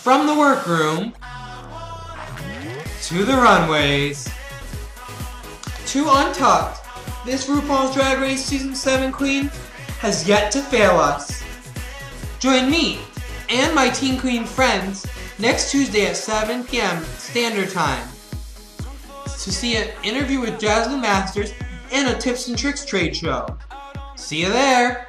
From the workroom to the runways to Untucked, this RuPaul's Drag Race Season 7 queen has yet to fail us. Join me and my Teen Queen friends next Tuesday at 7 p.m. Standard Time to see an interview with Jasmine Masters and a Tips and Tricks trade show. See you there!